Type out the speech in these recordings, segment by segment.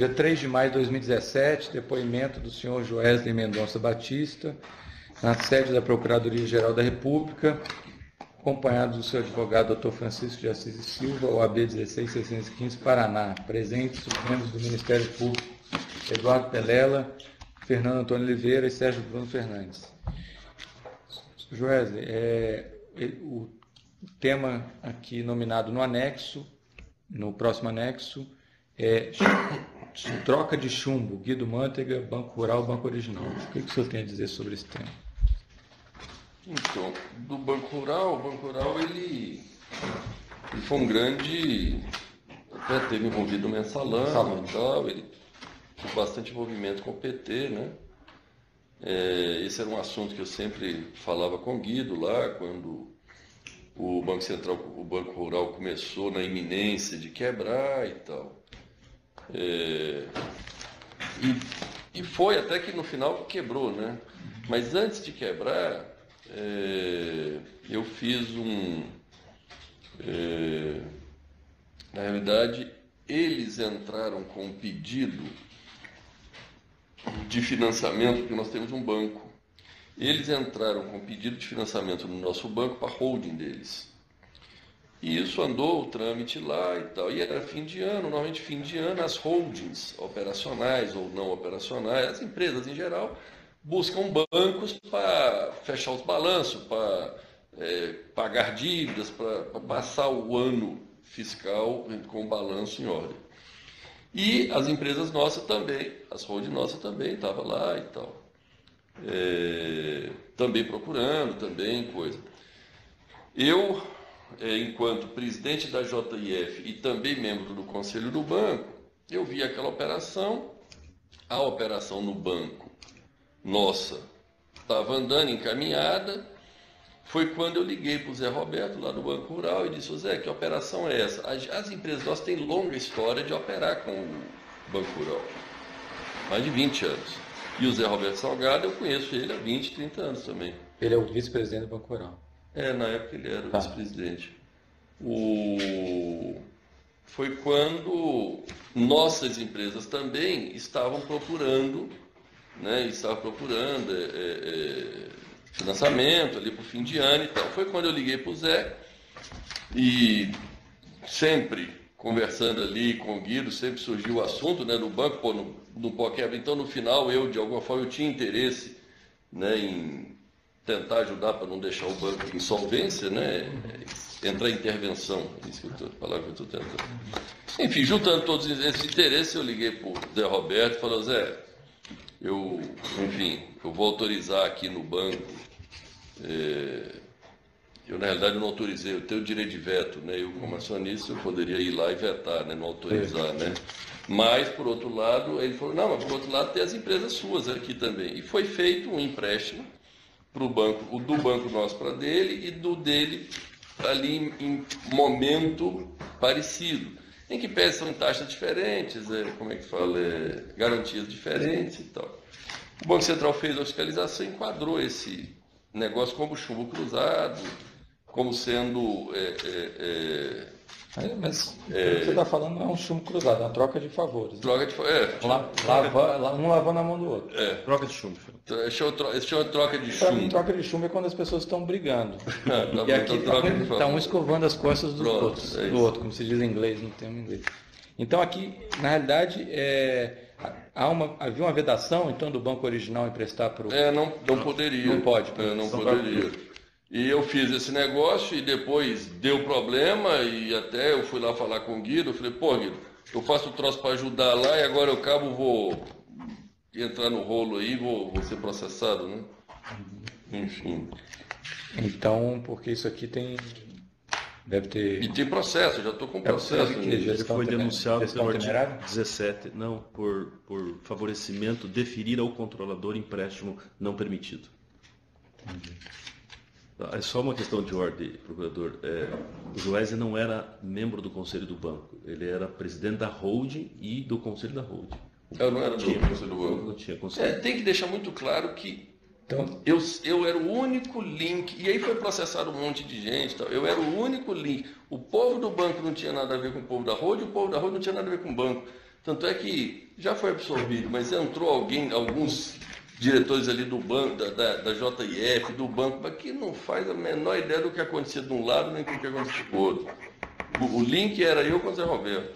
Dia 3 de maio de 2017, depoimento do senhor Joesley Mendonça Batista, na sede da Procuradoria-Geral da República, acompanhado do seu advogado Dr. Francisco de Assis e Silva, OAB 16615, Paraná. Presentes os membros do Ministério Público, Eduardo Pelela, Fernando Antônio Oliveira e Sérgio Bruno Fernandes. Joesley, o tema aqui nominado no anexo, no próximo anexo, é troca de chumbo, Guido Mantega, Banco Rural, Banco Original. O que o senhor tem a dizer sobre esse tema? Então, do Banco Rural, o Banco Rural ele foi um grande, até teve envolvido no Mensalão e tal, ele teve bastante envolvimento com o PT, né? Esse era um assunto que eu sempre falava com o Guido lá, quando o Banco Central, o Banco Rural começou na iminência de quebrar e tal. E foi até que no final quebrou, né? Mas antes de quebrar, eu fiz na realidade, eles entraram com um pedido de financiamento, porque nós temos um banco. Eles entraram com um pedido de financiamento no nosso banco para a holding deles. E isso andou o trâmite lá e tal. E era fim de ano, normalmente fim de ano, as holdings operacionais ou não operacionais, as empresas em geral, buscam bancos para fechar os balanços, para pagar dívidas, para passar o ano fiscal com o balanço em ordem. E as empresas nossas também, as holdings nossas também estavam lá e tal. Também procurando, também coisa. Eu, enquanto presidente da JIF e também membro do Conselho do Banco, eu vi aquela operação, a operação no banco nossa estava andando encaminhada. Foi quando eu liguei para o Zé Roberto, lá do Banco Rural, e disse: Zé, que operação é essa? As empresas nossas têm longa história de operar com o Banco Rural, mais de 20 anos. E o Zé Roberto Salgado, eu conheço ele há 20, 30 anos também. Ele é o vice-presidente do Banco Rural. Na época ele era o vice-presidente. Foi quando nossas empresas também estavam procurando, né, financiamento ali para o fim de ano e tal. Foi quando eu liguei para o Zé e sempre conversando ali com o Guido, sempre surgiu o assunto, né, do banco, no pó-quebra. Então, no final, de alguma forma, eu tinha interesse, né, em tentar ajudar para não deixar o banco em insolvência, né, entrar em intervenção, isso que a palavra que eu estou tentando. Enfim, juntando todos esses interesses, eu liguei para o Zé Roberto e falei: Zé, eu vou autorizar aqui no banco. Eu, na realidade, não autorizei, eu tenho o direito de veto, né? Eu, como acionista, eu poderia ir lá e vetar, né? Não autorizar, né? Mas, por outro lado, ele falou: não, mas por outro lado tem as empresas suas aqui também. E foi feito um empréstimo para o banco, do banco nosso para dele e do dele ali em momento parecido. Em que pese são taxas diferentes, garantias diferentes e tal. O Banco Central fez a fiscalização e enquadrou esse negócio como chumbo cruzado, como sendo... Mas o que você está falando não é um chumbo cruzado, é uma troca de favores. Troca de favores. Um lavando a mão do outro. Troca de chumbo. Chama troca de chumbo. Troca de chumbo é quando as pessoas estão brigando. E aqui está um escovando as costas dos outros, do outro, como se diz em inglês, no termo inglês. Então aqui, na realidade, havia uma vedação, então, do Banco Original emprestar para o... Não poderia. Não pode. Não poderia. E eu fiz esse negócio e depois deu problema e até eu fui lá falar com o Guido. Eu falei: pô, Guido, eu faço o troço para ajudar lá e agora eu vou entrar no rolo aí, vou ser processado, né? Enfim. Então, porque isso aqui deve ter... E tem processo, eu já estou com processo. Ele foi denunciado pelo artigo 17, não, por favorecimento, deferir ao controlador empréstimo não permitido. É só uma questão de ordem, procurador. O Joesley não era membro do Conselho do Banco, ele era presidente da holding e do Conselho da holding. Eu não era do Conselho do Banco. Não tinha conselho. Tem que deixar muito claro que eu era o único link, e aí foi processado um monte de gente, eu era o único link. O povo do banco não tinha nada a ver com o povo da holding, o povo da holding não tinha nada a ver com o banco. Tanto é que já foi absorvido, mas entrou alguns diretores ali do banco, da JIF, do banco, mas que não faz a menor ideia do que acontecia de um lado nem do que acontecia do outro. O link era eu com o Zé Roberto.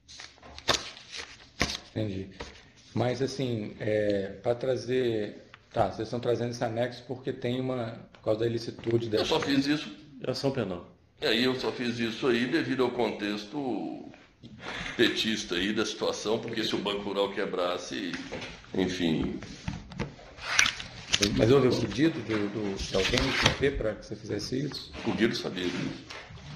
Entendi. Mas, assim, para trazer... Tá, vocês estão trazendo esse anexo porque tem por causa da ilicitude Eu só fiz isso. É ação penal. E aí eu só fiz isso aí devido ao contexto petista aí da situação, porque se o Banco Rural quebrasse, enfim... Mas houve o pedido de alguém do PP para que você fizesse isso? O Guido sabia disso.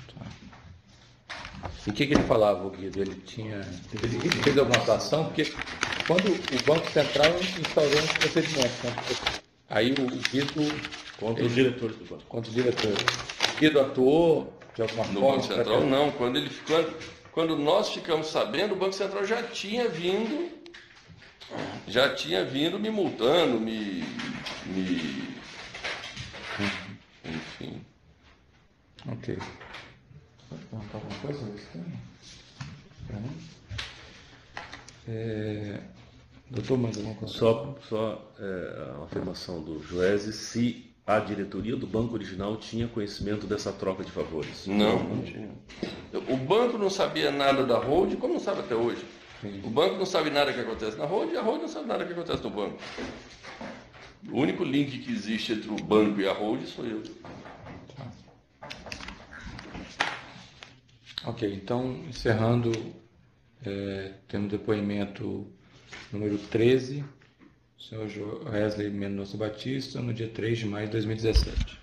E o que ele falava, o Guido? Ele fez alguma atuação? Porque quando o Banco Central instaurou um procedimento, né? Aí o Guido... Contra os diretores do banco. Contra o diretor. O Guido atuou de alguma forma? No Banco Central, não. Quando nós ficamos sabendo, o Banco Central já tinha vindo me multando, enfim. Ok. Pode perguntar alguma coisa? Doutor, manda alguma coisa? Só a afirmação do Joese, se a diretoria do banco original tinha conhecimento dessa troca de favores. Não tinha. O banco não sabia nada da Hold, como não sabe até hoje. Sim. O banco não sabe nada que acontece na Hold e a Hold não sabe nada que acontece no banco. O único link que existe entre o banco e a Hold sou eu. Ok, então, encerrando, tendo depoimento número 13, o senhor Wesley Mendonça Batista, no dia 3 de maio de 2017.